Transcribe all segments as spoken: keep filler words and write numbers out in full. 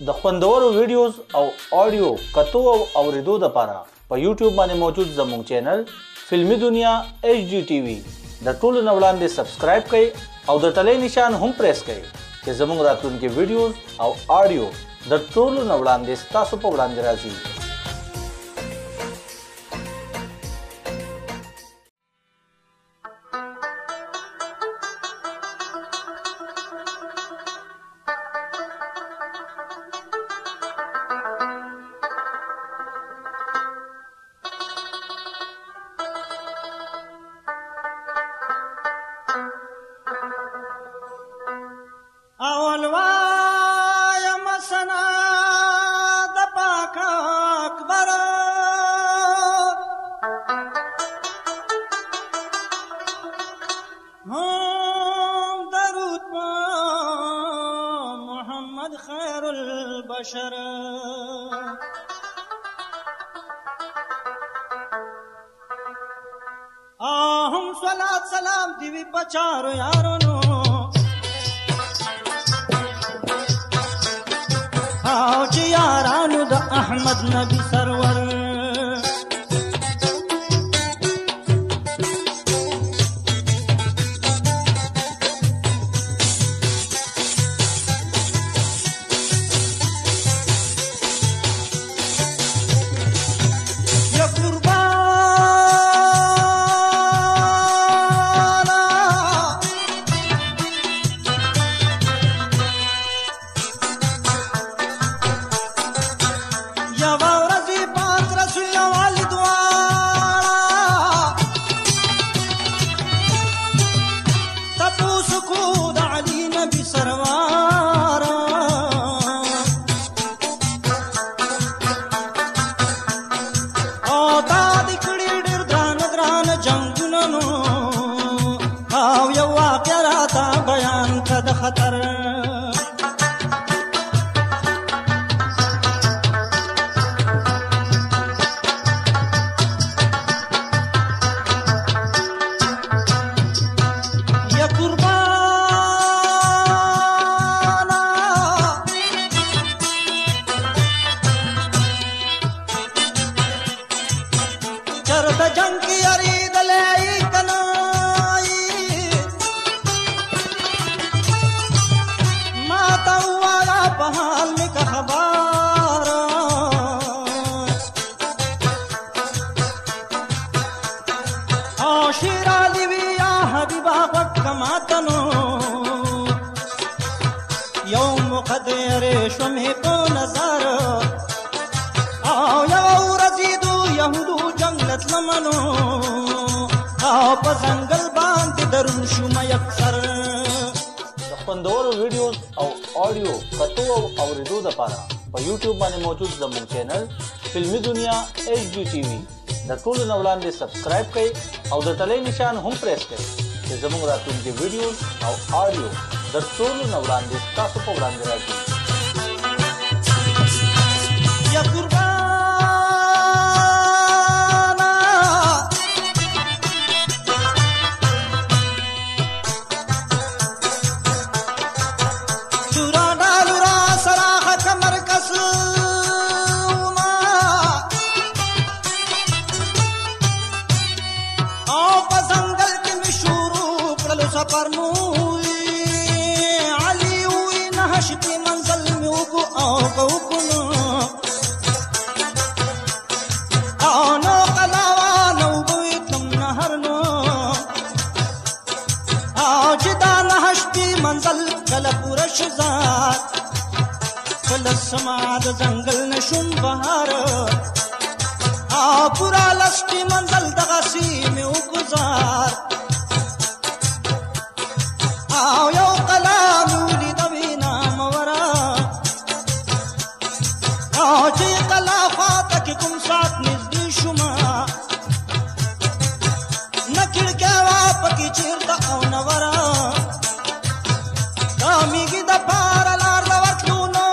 د خوندورو ویډیوز او آډیو کتو او اوریدو دپاره په یوټیوب باندې موجود زموږ چینل فلمي دنیا ایچ ډي ټي وي د ټولو نه وړاندې سبسکرایب کړئ او د ټلۍ نشان هم پریس کړئ چې زموږ راتلونکي ویډیوز او آډیو د ټولو نه وړاندې ستاسو په وړاندې راځي. اول وایم سنا د پاک اکبر هم درود په محمد خیر البشر هم صلات سلام دیوی پچارو یارونو او چې یارانو د احمد نبی سرور خطر یا قربانا چرته جنگ کی یرید لئی کنائی بحال میں کا خبر او شیرا دیوی یا حبیبا وقت کماتنو یوم قدر شمی کو نظر او یو رزیدو یهودو جنگلت لمنو او پا زنگل باند درون شوم یکسر. خوندورو ویډیوز او آډیو کتو او اوریدو دپاره په یوټیوب باندې موجود زموږ چینل فلمي دنیا ایچ ډي ټي وي د ټولو نه وړاندې سبسکرایب کړئ او د ټلۍ نشان هم پریس کړئ چې زموږ راتلونکي ویډیوز او آډیو د ټولو نه وړاندې ستاسو په وړاندې راځي. یا قربانا سفرنوی علی وی نهشتی منزل می وکو او کوکنو آنو قلاوانو بویتم نهرنو آو جدا نهشتی منزل کل پورش زاد کل سماد زنگل نشون بهار آو پورا لستی منزل دغسی می وگزار او یو قلام ولید وینا مورا او چې قلافات کې کوم سات نږدې شوما نکړ کې وا پکې چیرته او نورا کامیږي د پار لار ورتلو نو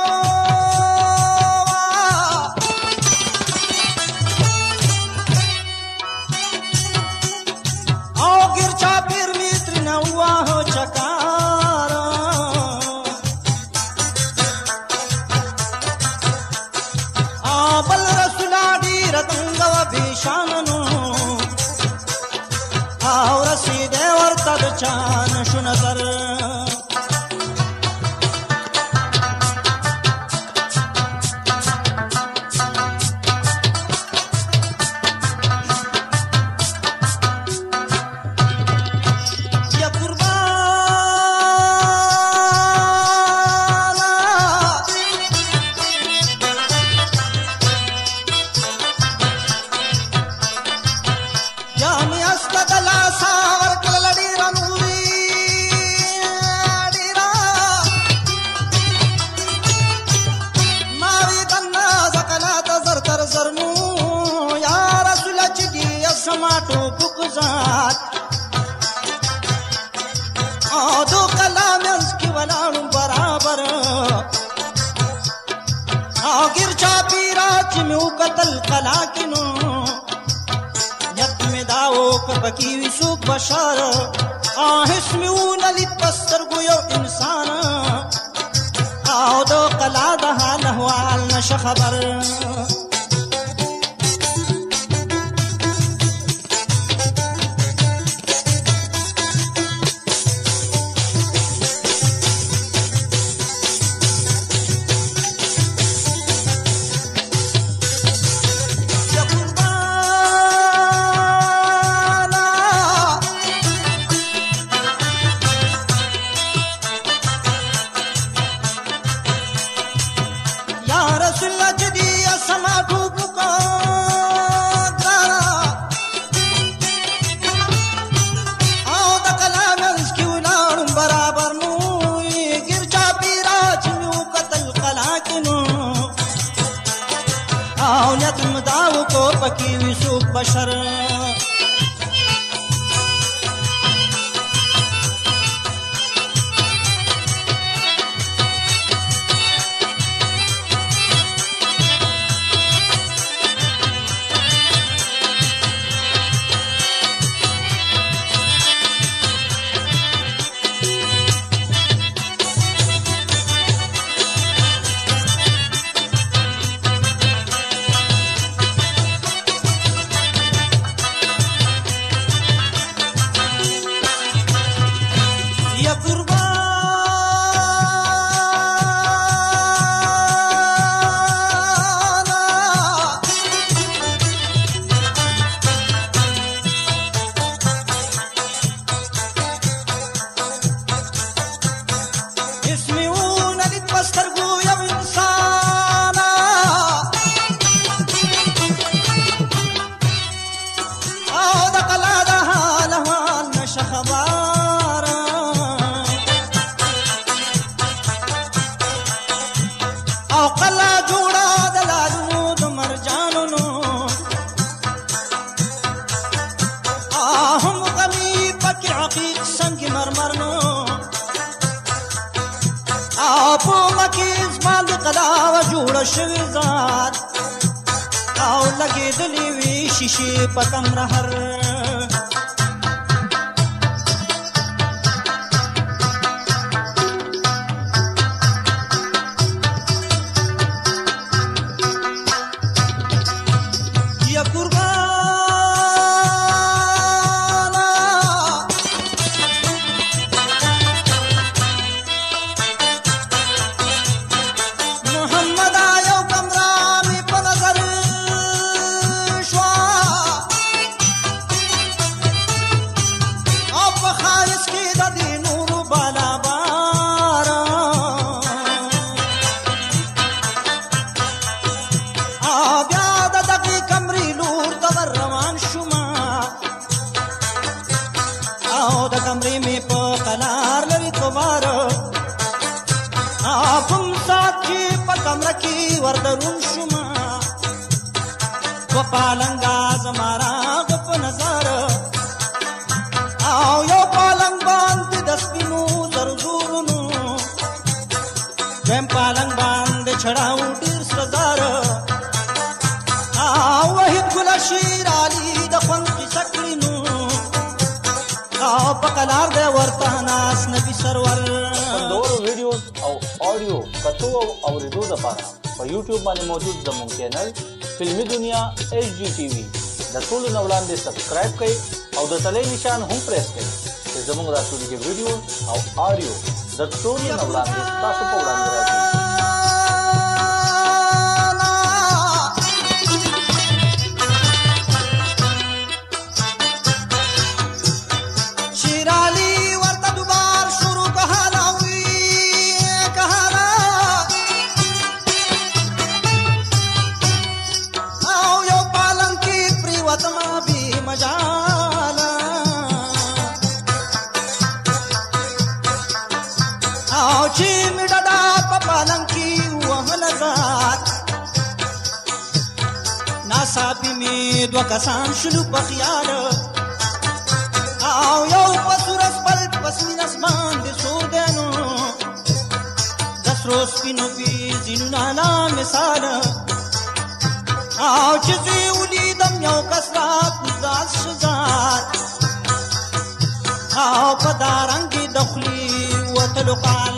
او ګرچا پیر میتر نو واه چکا پریشاننو او رسیدې ورته د چا نشو نظر टमाटो पुकजात او دو کلام کی ولاړو برابر او ګر چا پیرا چې مو قتل کلا کینو یت می داو کبکی وسو بشار اه اسمو نلیت پستر گو یو انسان او دو کلا ده نهوال نش خبر پکی وسوق بشر شوزار او لګې دلی وی شیشه پتم رهر یا قربان कमरे में पकलार लरी तुम्हार आफम साथी पकम रखी वरदरुन शुमा वो पालंगा जमारा गप नजर आओ यो पालंग बांध दस्तिनु जरूरनु वेम पालंग बांध छड़ाऊ डीर सजार आओ वही गुलशीर आली दफन की सकलिनु पकलार दे ورته ناس نبی سرور نور ویډیوز او اډیو کتو او اوریدو لپاره په یوټیوب باندې موجود زموږ چینل فلمي دنیا ایچ ډي ټي وي د ټولو نه وړاندې سبسکرایب کړئ او د تلې نشان هم پریس کړئ چې زموږ راتلونکي ویډیو او آډیو د ټولو نه وړاندې ستاسو په وړاندې راځي. ناصافي مې دوه کسان شلو په خیال او یو په سورس بل په سپین اسمان د سور دی نو د سرو سپینو پې ځینونه لا مثال او چې زه یې ولیدم یو کس را کوزداز شزار او په دا رنګ یې د خولې وتلو قال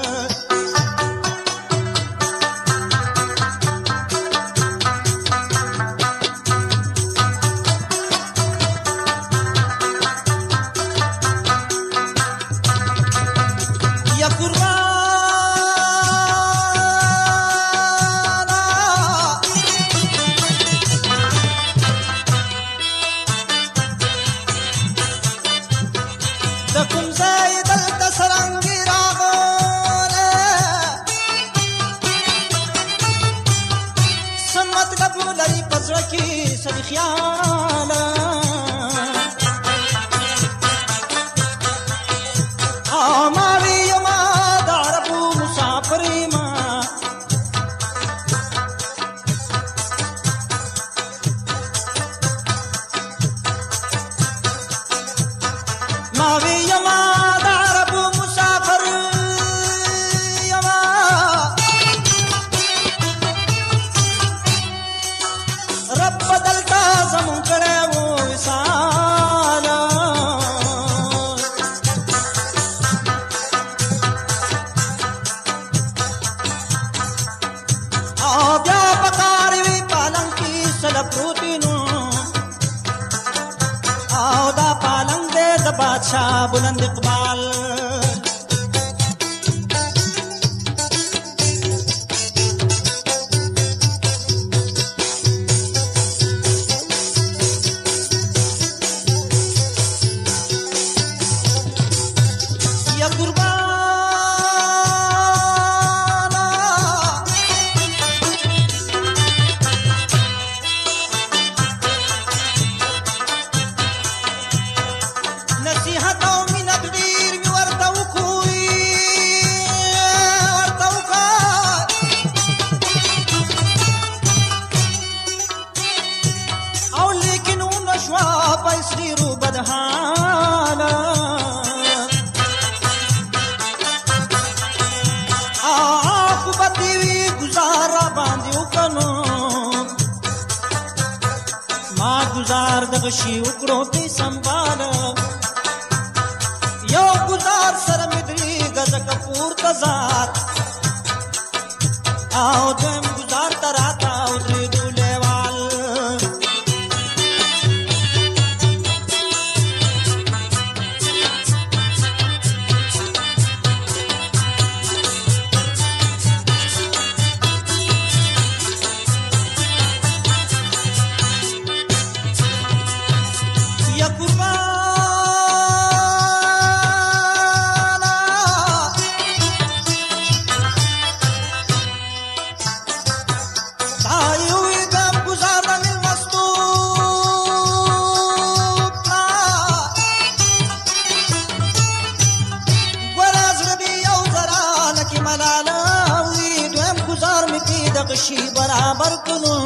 बादशाह बुलंद इकबाल या कुर्बाना नसीहत او مینت ډیر می ورته وکوي ورته وکا او لیکن ونشوا پیسرو بدحانا عاقبت وی گزارا باندې وکنو ما گزار دغه شی وکړو ته سنبال یو گزار سره مې درې غزه کپور تزار او دم گزار تراتا او درې دولیوال یا قربان شي برابر کونو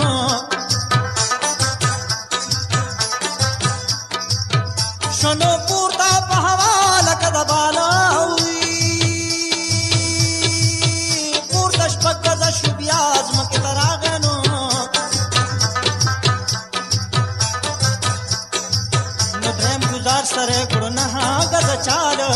شنو پورتا په حواله کده بالاوي پورتا شپږ غزه شو بیا ځمکې ته راغنو نو درېم ګزار سره کړو نه غزه چاله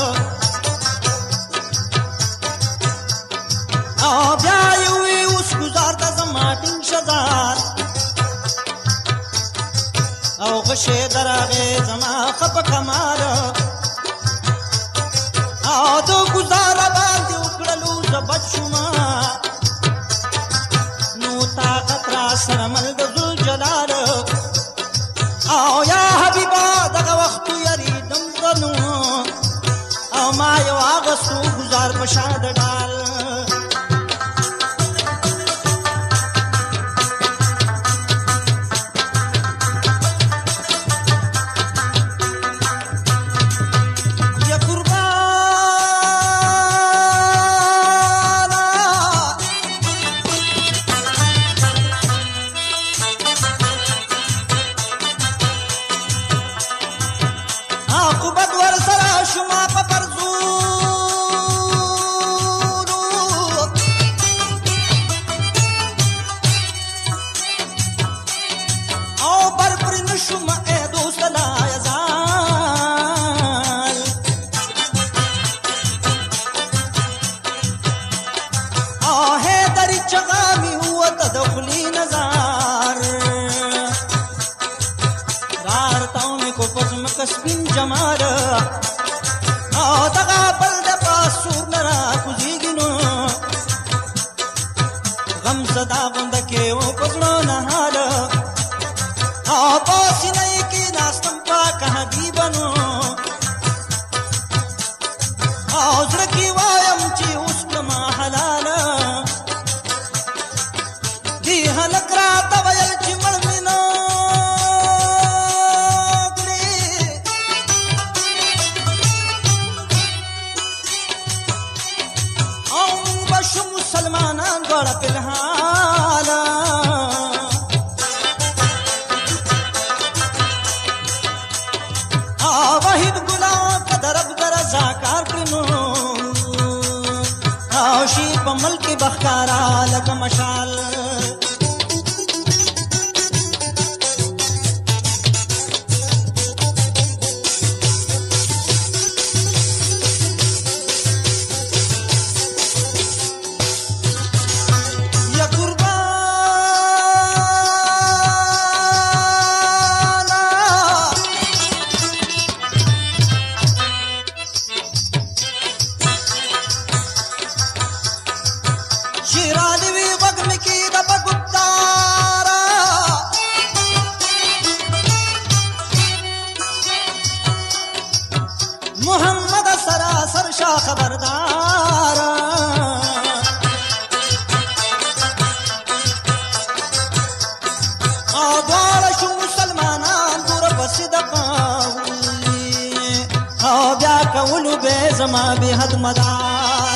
او بیا یو گزار تا زما ټینګ شزار او سشي دراغي زما خپ کمال او دو گزار باندې وکړلو ز بچما نو طاقت را سره مل د ذل جلال او یا حبیبا دغه وخت یریدم زنو او ما یو اغسو گزار پشاد ډال سپین جمال او دغه بل د پاسور نه را کوزیږي نو غم صدا غونډه کې و پزړو نه حال او پاسې نه کې ناستم پاک حبیبانو او زړه کې وایم چې اوس کما حلال دی هلک راته ویل چې مړ مې نه مسلمانان دوړه په الحال او واحد ګلاب قدرب درزا کار کړنو او شي په ملک بخکارا لکه مشال محمد سراسر شاه خبردار او دواړه شو مسلمانان دور پسې د قاوي او بیا کولو به زما به حد مدار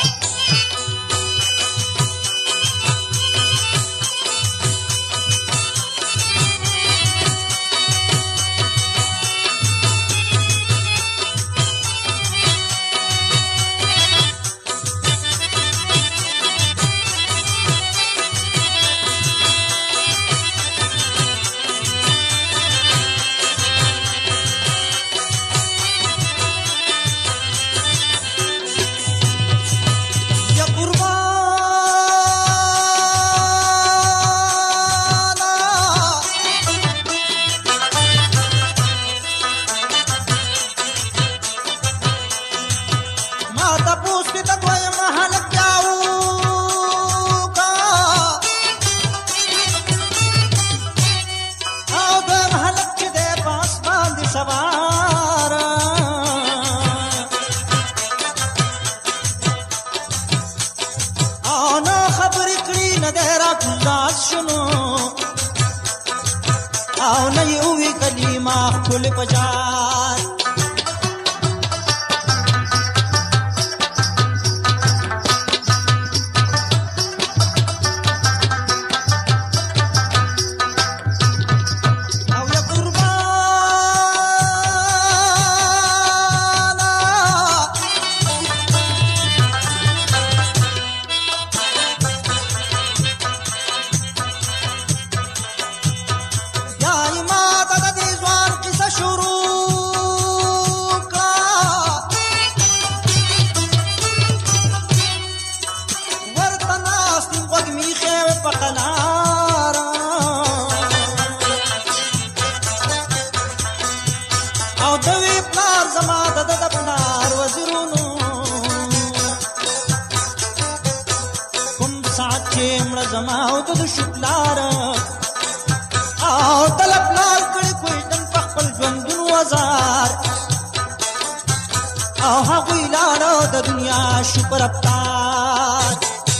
او نه یو وی کلمه خپل پجار مړه زما او د شپلار او طلب لار کړي کوئی دن په خپل ژوندون وزار او هغوی لاړه د دنیا شو په رفتار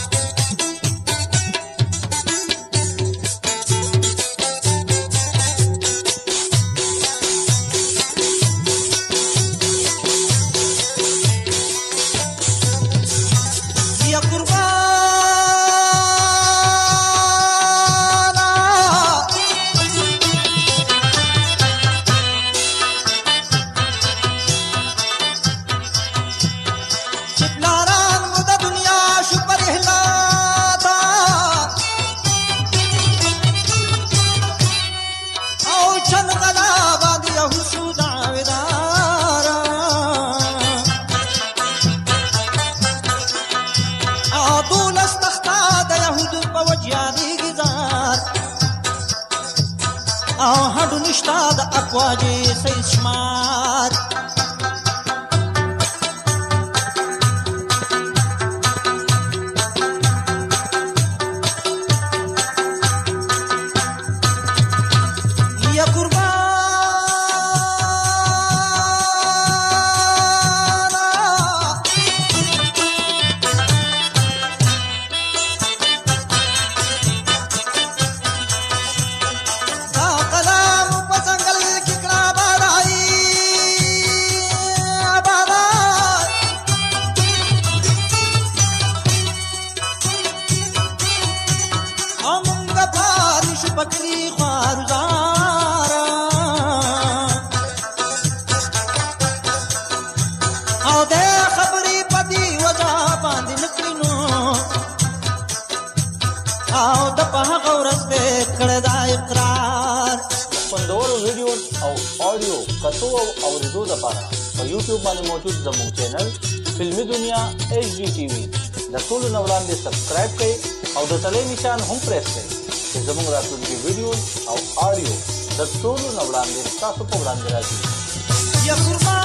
او هډو نشتا د اکواجې سیز شمار یا قربان پکری خوارزارا او دې خبرې پدی وجا باندې نکړینو او د په هغه ورځ به کړه دا اقرار خوندورو ویډیوز او آډیو کتو او اورېدو لپاره په یوټیوب باندې موجود زموږ چینل فلمي دنیا ایچ ډي ټي وي د ټولو نه وړاندې سبسکرایب کړئ او د تلې نشان هم پریس کړئ چې زموږ راتلونکي ویډیوز او آډیو د ټولو نه وړاندې ستاسو په وړاندې راځي یا قربان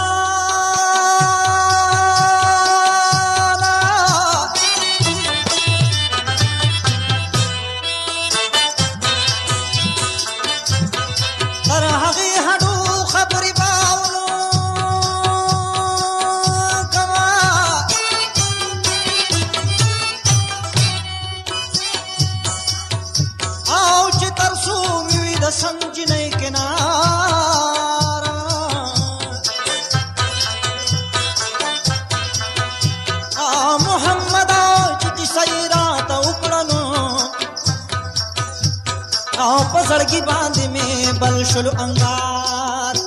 تر هغې هډو خبرې باولو کما او چې تر څو مې وي د سنجنۍ کناره محمد چې کیسه یې راته وکړه نو او په زړګي باندې مې بل شلو انګار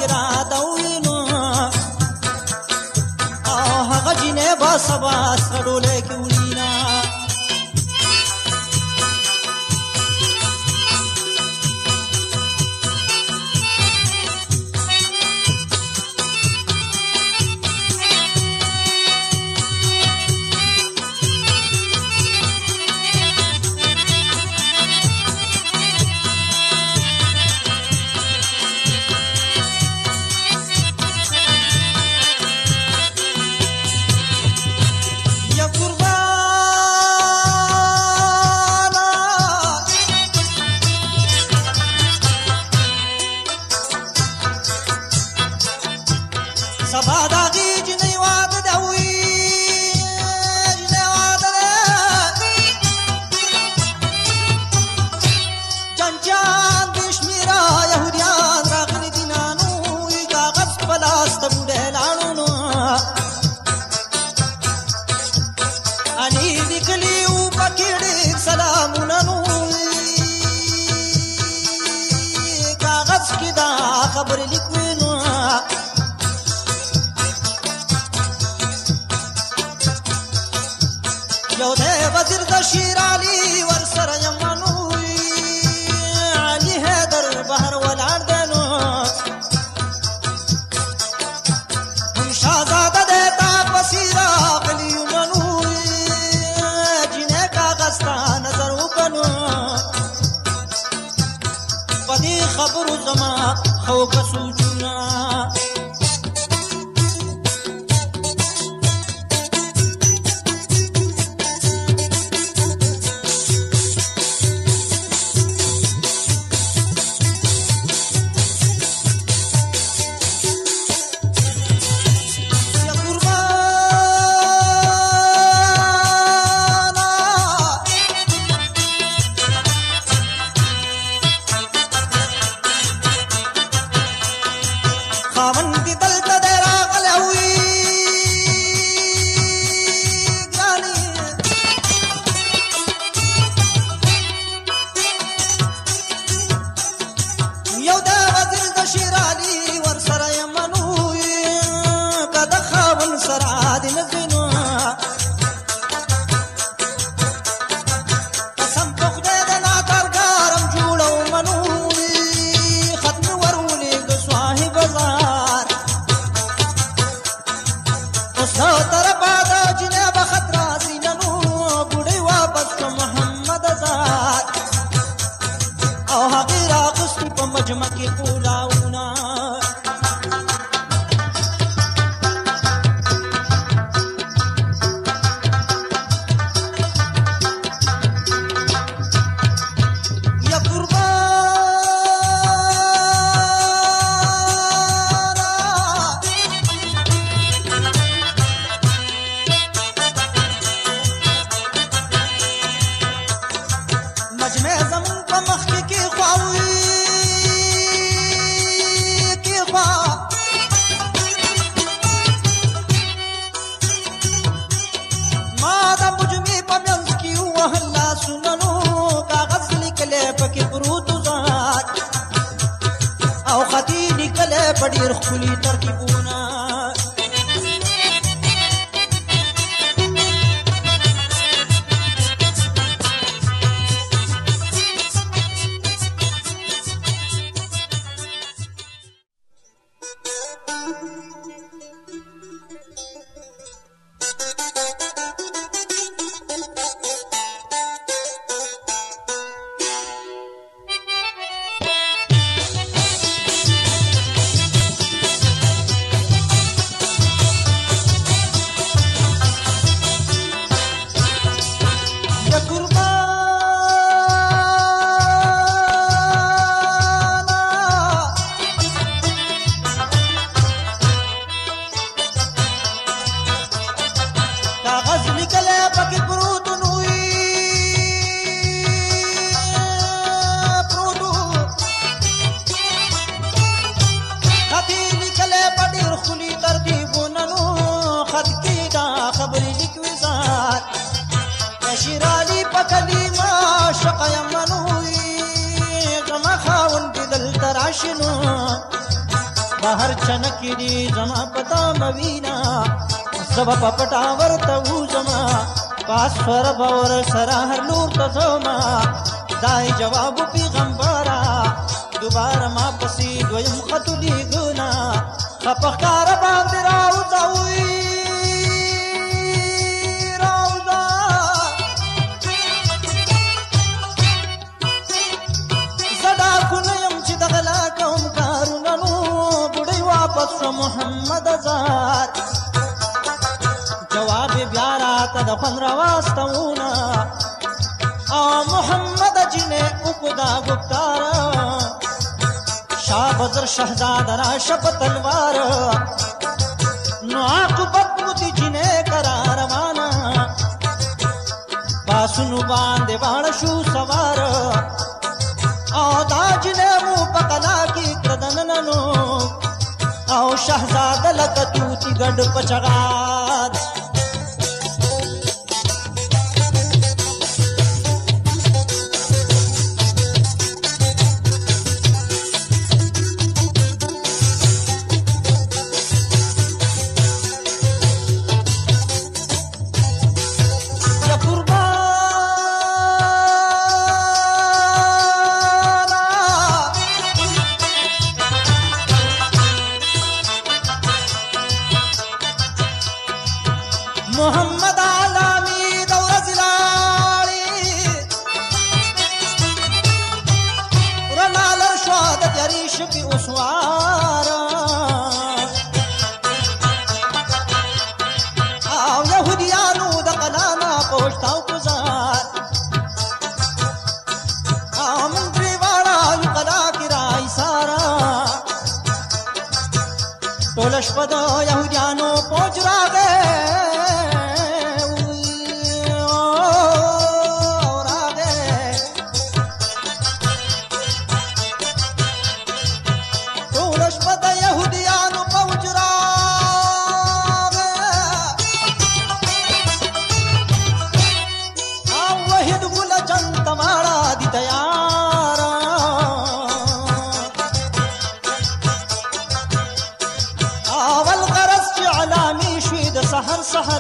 کې راته ووینو هغه جینۍ به سبا سره ډولۍ کې وړينه سبا داغي جنۍ واده ده وي جنۍ واده ده جنجان د شمیره یهودیان راغلي دي نانو کاغذ په لاس ته بوډۍ لاړو نو علي لیکلي وو پکې ډېر سلامونه نو کاغذ کې دا خبرې لیکوي نو یو دی وزیر د شیر علي ورسره یمنو علي حیدر بهر ولاړ دی نو شهزاده دی تا پسې راغلي یمنو جینۍ کاغذ ته نظر وکړه نو په دې خبرو زما خو که سوچونه مجمع پولاونا یا قربانا مجمع زمون په مخ کې خواوي او خطی نکله په ډیر ښکلي ترکیبونه بهر چنکی دی زما پتا موینا زبا پپټا ورته وزما پاس سر باور سره هر لور ته زما دای جواب پیغمبره دوباره ما پسې دویم خط لیږنا خپخکار باندې راوځوي راوځه زدا کونه یم چې د غلا کوم کارونه نو بوډۍ واپس شو محمد زار جواب بیا راته د خوند راواستونه او محمد جنې اوکدا ګفتاره شاه بدر شهزاد راشه په تلوار نو عاقبت مو دي جنې کرا روانه باسونو باندې واړه شو سوار او دا جنې مو په کلا کې کړدنه نو او شهزاد لکه توتي ګډ پچغار محمد عالمی دور زلالی رنال شهادت یریش کی اسوارا او یهودیانو د قلانا پوښتاو گزار او منتری والا یو قلا کی رای سارا ټول شپه د یهودیانو پوج راغې سحر سحر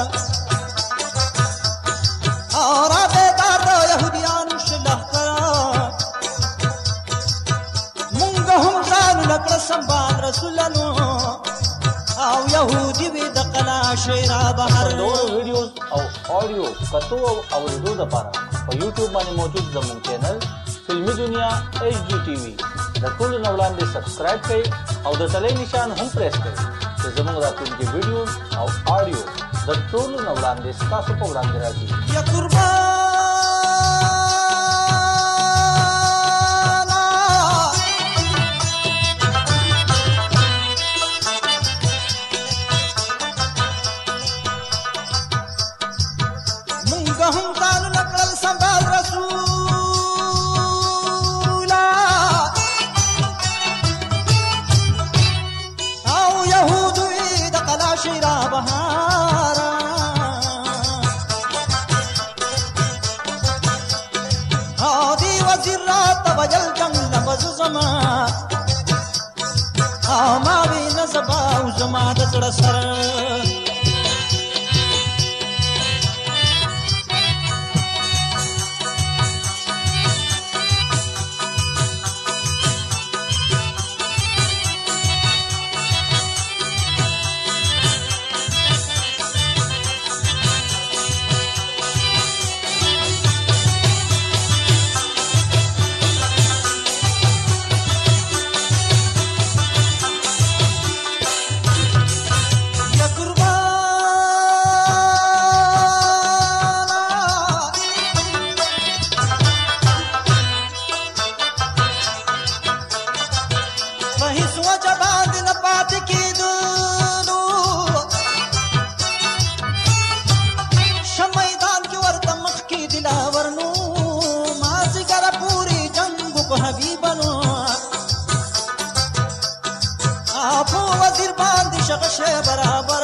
اور بیدار دا یهودیان شلح کرا مونږ هم ځان لکړه سنبال رسولانو او یهودي وی د قلا شیرا بهر نور ویډیوز او آډیو کتو او اوریدو لپاره په یوټیوب باندې موجود زموږ چینل فلمي دنیا ایچ ډي ټي وي د ټولو نه وړاندې سبسکرایب کړئ او د تلې نشان هم پریس کړئ چې زموږ راتلونکي ویډیوز او آډیو د ټولو نه وړاندې ستاسو په وړاندې راځي یا قربانا مونږ هم ځانو نکړل سنبال رسولا او یهودو د قلا شیرا بهارا هادي وزیر رات وجل جنگ لفظ زما او ما وی نسبا او زما د زړه سر برابر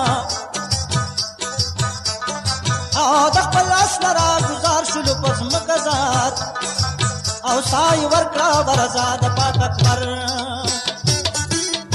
او د خپل اصل را گزار شلو پس مکزات او سای ورکړه ورزاد پاک اکبر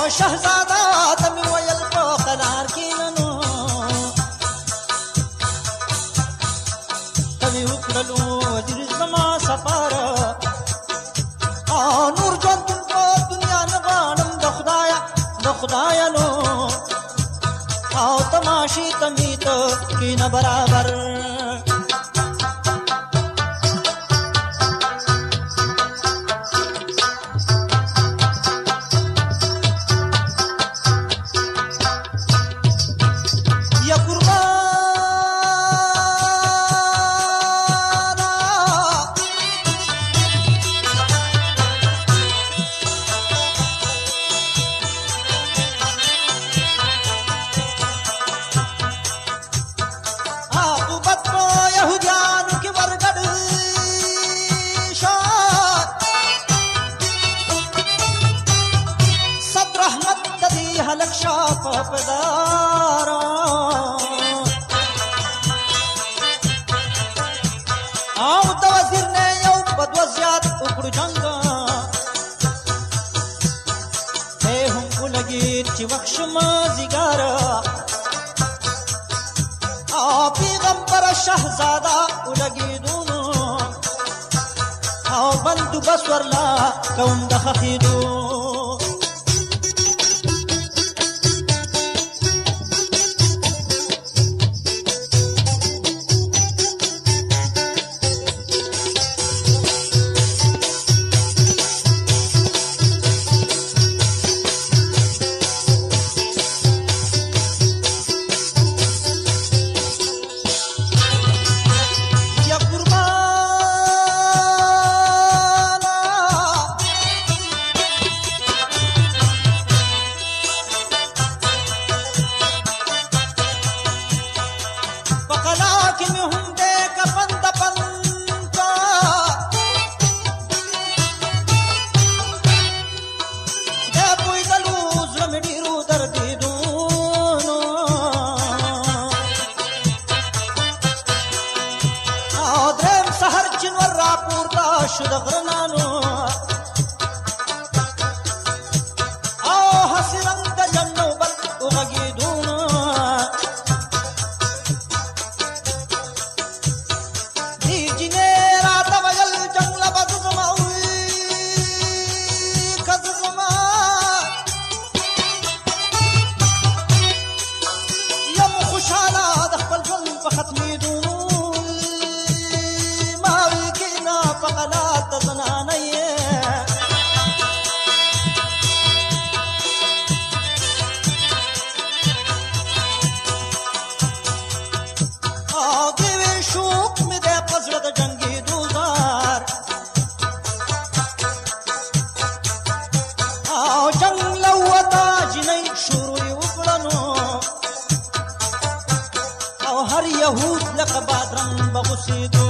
شهزاده ته مې ویل په قلار کښېننو ته مې وکړلو وزیر زما سفاره نور ژوندون په دنیا نه غواړم د خدایه د خدایه نو او تماشې ته مې ته کښېنه برابر هلک شاه په پدارا او د وزیر نه یو په دوه زیات وکړو جنګ ته هم ولګېد چې وخت مازدیګر او پیغمبر شهزاده ولګېدو نو او بندوبست ورله کوم د خښېدو شو د غرنانو او هسې رنګ د جنوبل وغږېدو نو دې جینۍ راته ویل جنګ له به زه ځمه که زه ځمه یم خوشحاله د خپل ژوند په ختمېدو فقلات زنانه یې او دې وې شوق مې دی په زړه د جنګېدو زار او جنګ له وته جنۍ شروع یې وکړه نو او هر یهود لکه بادرنګ به غوسېدو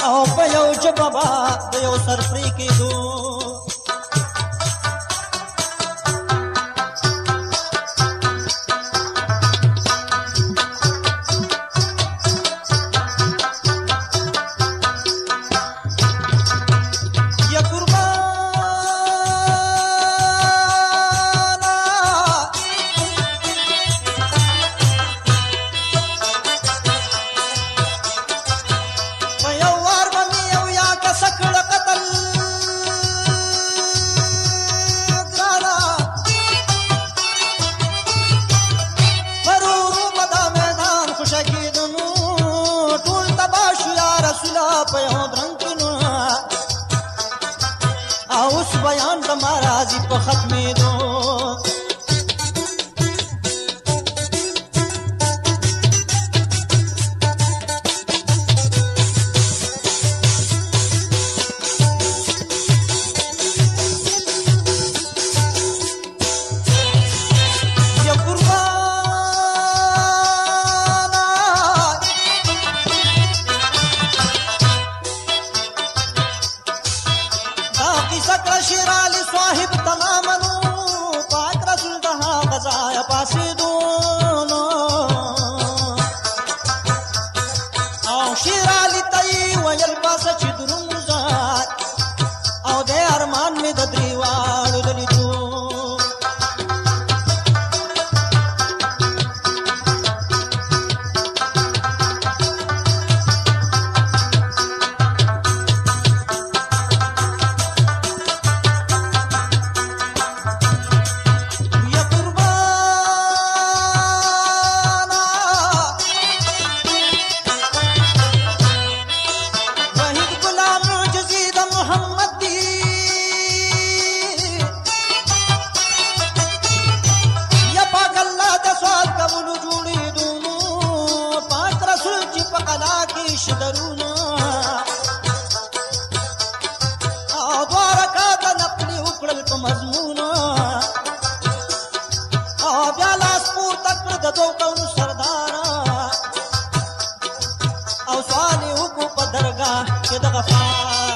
او په یو جبابا د یو سر پرې کېدو اوس بیان د مارازي په ختمېدو شیرالی صاحب تمامنو پاک رسول دها غزایا پاسیدونو او شیرالی تایی ویل پاسا چی درمزار او دے ارمان می د دریوالو دلیدو شدرونا او دوارکا د نقلی وکړل په مضمونا او بیا لاس پورته کړ د دوو قومو سردارا او سوال یې وکړو په درګاه کې د غفار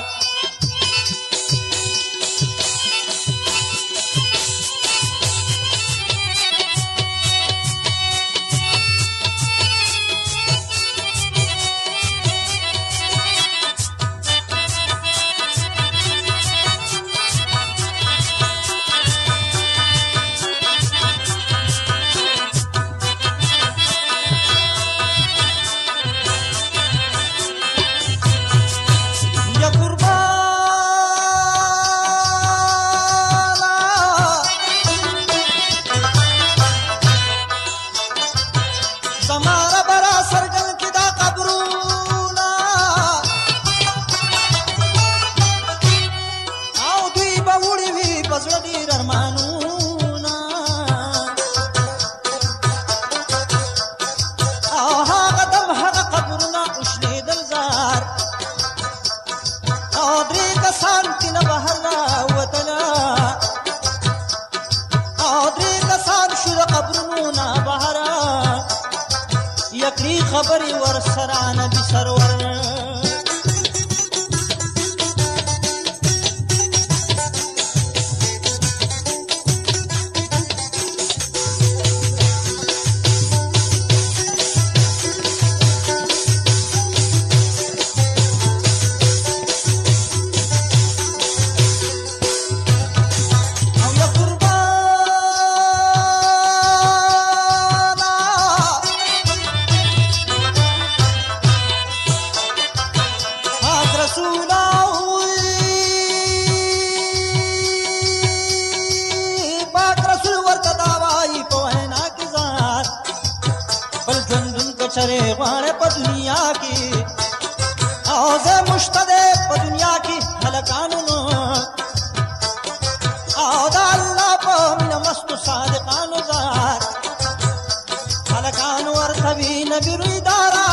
یکلی خبری ور سره نبی سرور चरे वाणे प दुनिया की औज़े मुश्तदे प दुनिया की हलकानुनो औदा अल्लाह प मिन मस्त सादिकानु जार हलकानु अर्थवी नबी रुइदारा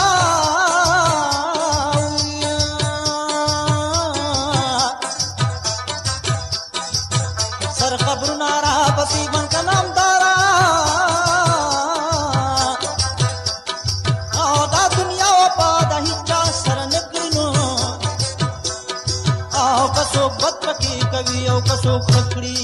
सर कब्र नारा बसी बन का नाम दारा दुनिया पादा ही وي او کسو کړی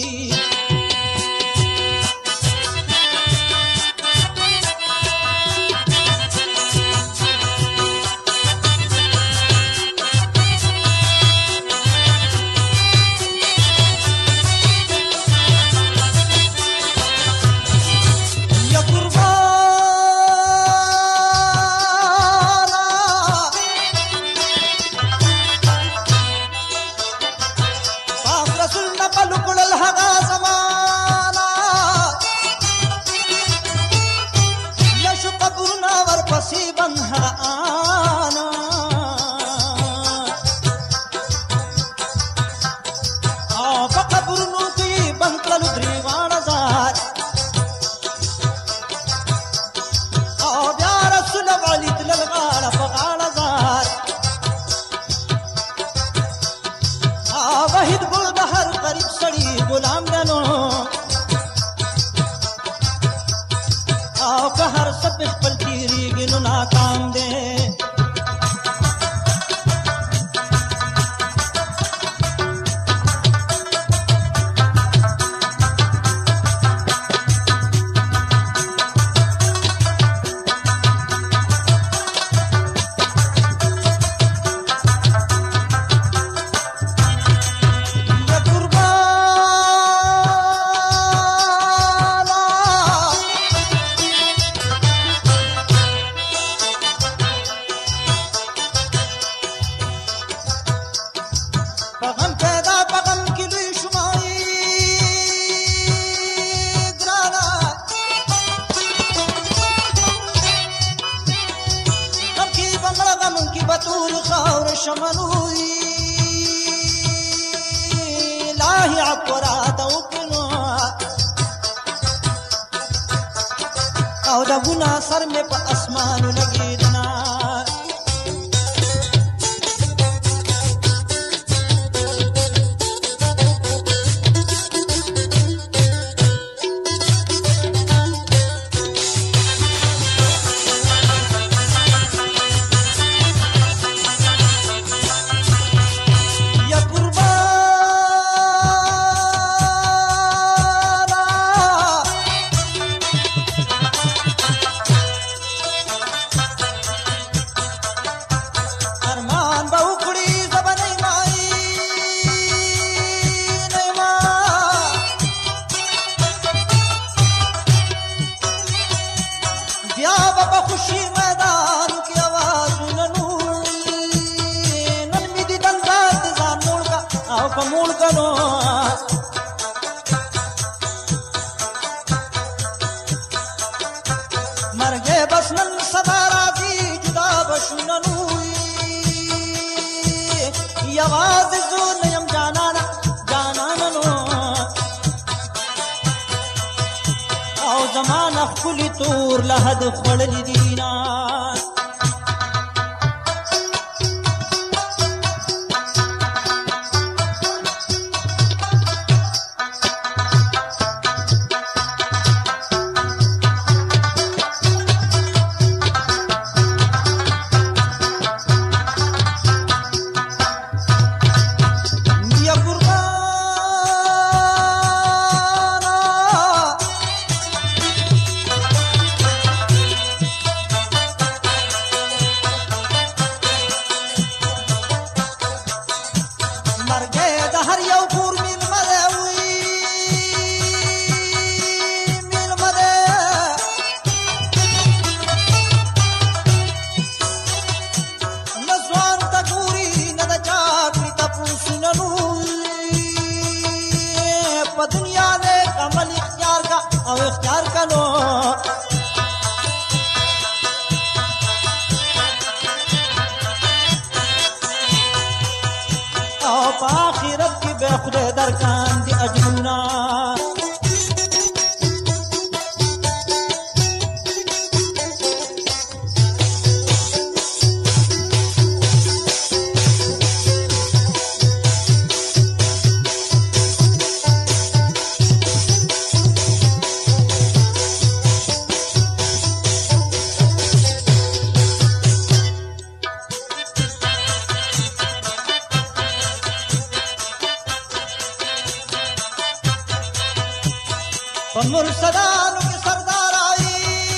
په مرسدانو کې سردار آئی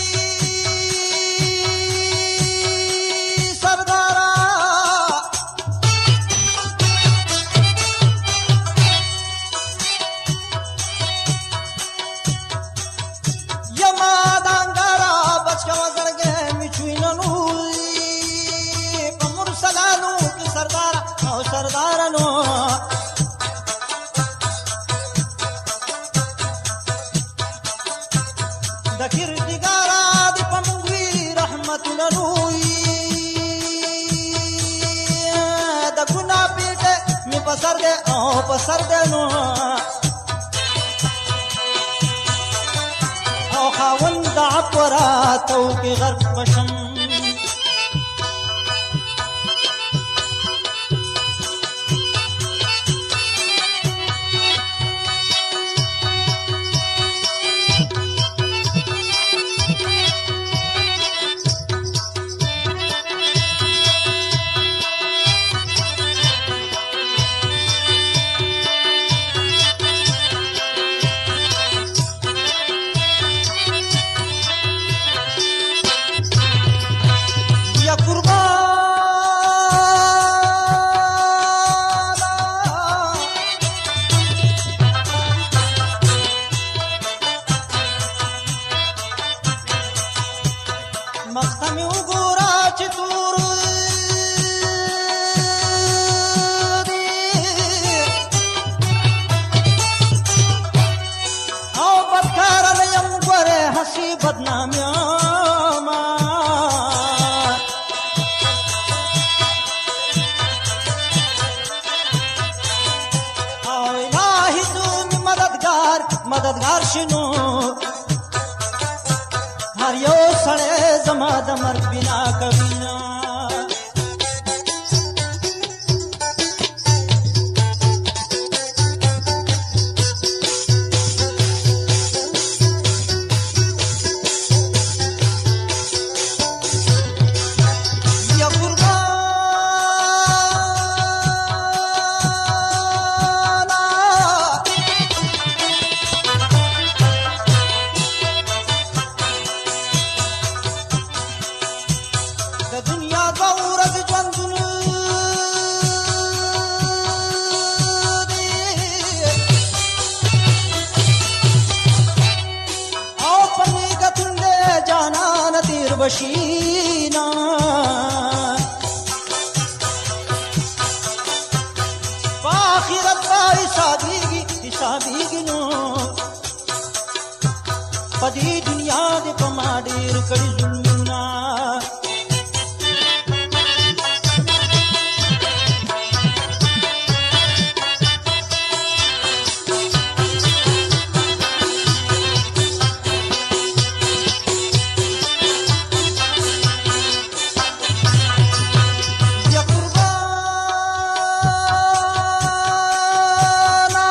سردارا یما دانګارا بچا وزرګه میچویننوي په مرسدانو کې سردار او سردارانو دکر دیگارا دی پمگوی رحمت نروی دکونا پیٹے می پسر دے او پسر دے نو او خاون دا عپورا تو کی غرق بشم مختمی وګورا چې تور دی او بدکار نه یم ګوره حسی بدنامیا ما او الهی تو می مددگار مددگار شنو هر یو سړی زما د مرګ بنا کوینا یا قربانا د دنیا دوه ورځې ژوندون دی او په نیکتون دی جانانه تیر بشینا په آخرت به حسابېږي حسابېږي نو په دې دنیا دې په ما ډېر کړي ظلمونه یا قربانا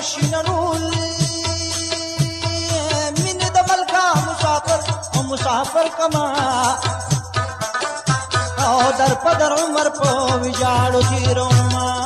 شینرول مینه د ملکا مسافر او مسافر کما او در پدر عمر په ویجاړو تیروما